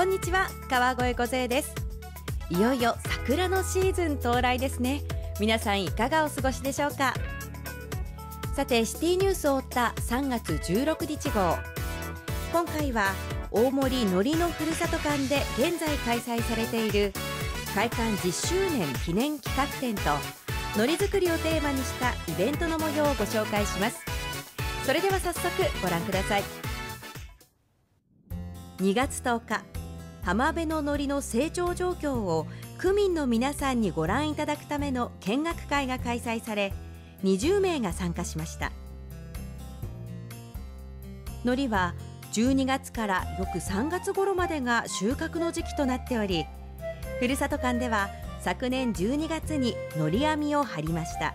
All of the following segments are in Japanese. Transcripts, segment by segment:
んにちは、川越梢です。いよいよ桜のシーズン到来ですね。皆さんいかがお過ごしでしょうか。さて、シティニュースを追った3月16日号、今回は大森のりのふるさと館で現在開催されている開館10周年記念企画展とのり作りをテーマにしたイベントの模様をご紹介します。それでは早速ご覧ください。2月10日、浜辺ののりの成長状況を区民の皆さんにご覧いただくための見学会が開催され、20名が参加しました。のりは12月から翌3月頃までが収穫の時期となっており、ふるさと館では昨年12月にのり網を張りました。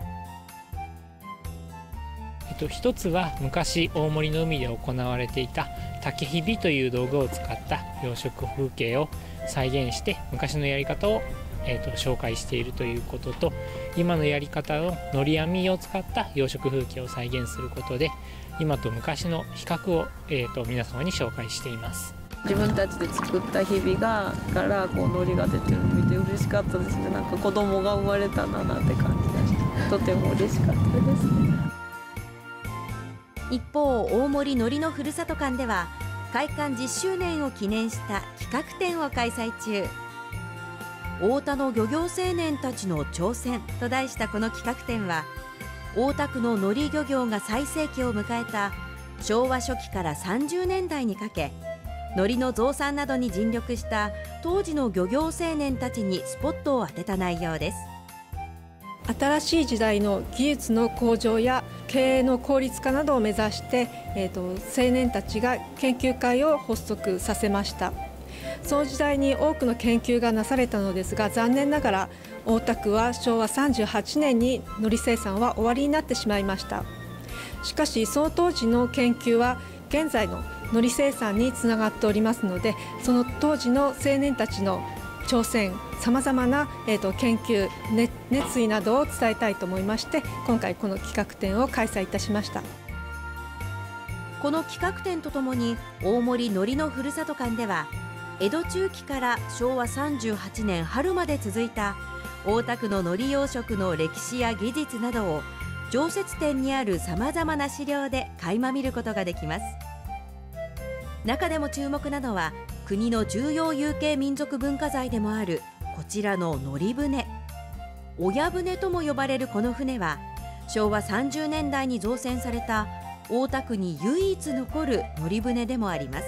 一つは昔大森の海で行われていた竹ひびという道具を使った養殖風景を再現して昔のやり方を、紹介しているということと、今のやり方ののり網を使った養殖風景を再現することで今と昔の比較を、皆様に紹介しています。 自分たちで作ったひびからこうのりが出てるのを見て嬉しかったですね。なんか子供が生まれたななんて感じがしてとても嬉しかったですね。 一方、大森のりのふるさと館では開館10周年を記念した企画展を開催中。太田の漁業青年たちの挑戦と題したこの企画展は、大田区ののり漁業が最盛期を迎えた昭和初期から30年代にかけ、のりの増産などに尽力した当時の漁業青年たちにスポットを当てた内容です。 新しい時代の技術の向上や経営の効率化などを目指して、青年たちが研究会を発足させました。その時代に多くの研究がなされたのですが、残念ながら大田区は昭和38年にのり生産は終わりになってしまいました。しかしその当時の研究は現在ののり生産につながっておりますので、その当時の青年たちの挑戦、さまざまな、研究、熱意などを伝えたいと思いまして、今回この企画展を開催いたしました。 この企画展とともに大森のりのふるさと館では、江戸中期から昭和38年春まで続いた大田区ののり養殖の歴史や技術などを常設展にあるさまざまな資料で垣間見ることができます。中でも注目なのは国の重要有形民族文化財でもあるこちらののり船。親船とも呼ばれるこの船は昭和30年代に造船された大田区に唯一残るのり船でもあります。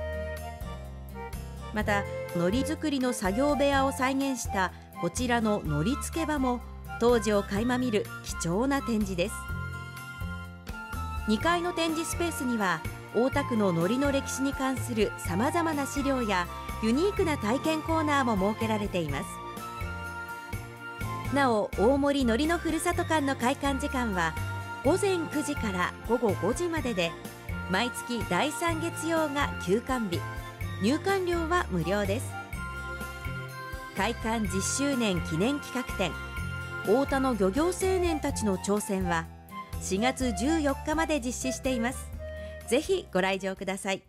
また、のり作りの作業部屋を再現したこちらののり付け場も当時を垣間見る貴重な展示です。2階の展示スペースには大田区ののりの歴史に関するさまざまな資料やユニークな体験コーナーも設けられています。なお、大森のりのふるさと館の開館時間は午前9時から午後5時までで、毎月第3月曜が休館日、入館料は無料です。開館10周年記念企画展、太田の漁業青年たちの挑戦は4月14日まで実施しています。ぜひご来場ください。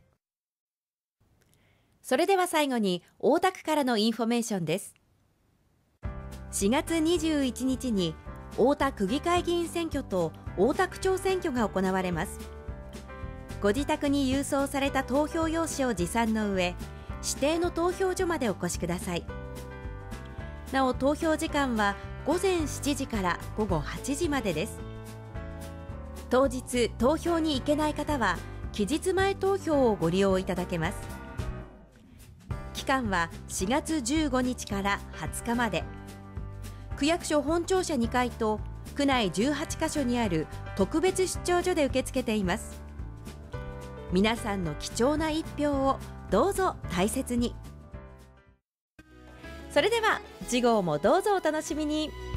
それでは最後に大田区からのインフォメーションです。4月21日に大田区議会議員選挙と大田区長選挙が行われます。ご自宅に郵送された投票用紙を持参の上、指定の投票所までお越しください。なお、投票時間は午前7時から午後8時までです。当日投票に行けない方は期日前投票をご利用いただけます。期間は4月15日から20日まで。区役所本庁舎2階と区内18カ所にある特別出張所で受け付けています。皆さんの貴重な一票をどうぞ大切に。それでは次号もどうぞお楽しみに。